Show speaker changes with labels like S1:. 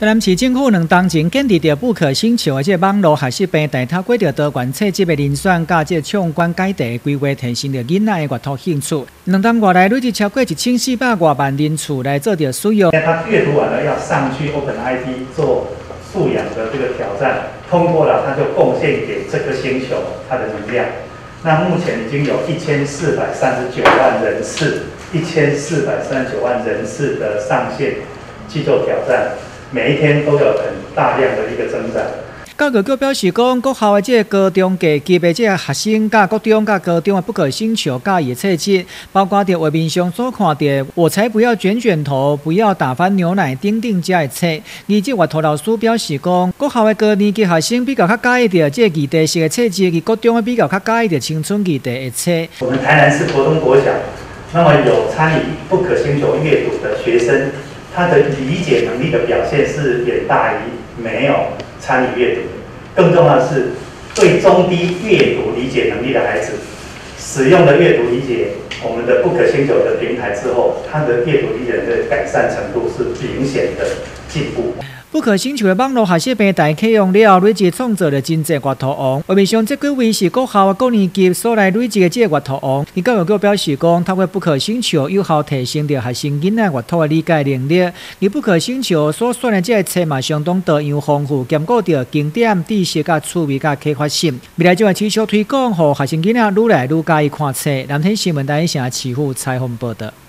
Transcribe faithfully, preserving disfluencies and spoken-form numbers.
S1: 台南市政府两当前建立着不可星球的这网络学习平台，透过着多元册级的遴选，甲这唱管解题的规划，提升着囡仔的阅读兴趣。两当外来累计超过一千四百多万人次来做着使用。
S2: 他阅读完了要上去 OpenID 做素养的这个挑战，通过了他就贡献给这个星球它的能量。那目前已经有一千四百三十九万人次，一千四百三十九万人次的上线去做挑战。 每一天都有很大量的一个增长。
S1: 教育局表示讲，国校的这高中阶级的这学生，甲国中、甲高中的不可星球教育册籍，包括伫画面上所看到，我才不要卷卷头，不要打翻牛奶等等这的册。而这画图老师表示讲，国校的高年级学生比较较介意着这议题式的册籍，而国中的比较较介意着青春议题的册。
S2: 我们台南市国中国小，那么有参与不可星球阅读的学生。 他的理解能力的表现是远大于没有参与阅读，更重要的是对中低阅读理解能力的孩子，使用了阅读理解我们的不可星球的平台之后，他的阅读理解的改善程度是明显的进步。
S1: 不可星球的网络学习平台启用了后，累计创造了真侪阅读王。画面上这几位是国校的高年级所来累积的这个阅读王。而教育局表示讲，透过不可星球有效提升着学生囡仔阅读的理解能力。而不可星球所选的这个册嘛，相当多样丰富，兼顾着经典知识、甲趣味、甲启发性。未来就会持续推广，让学生囡仔愈来愈介意看册。南天新闻台城市府采访报道。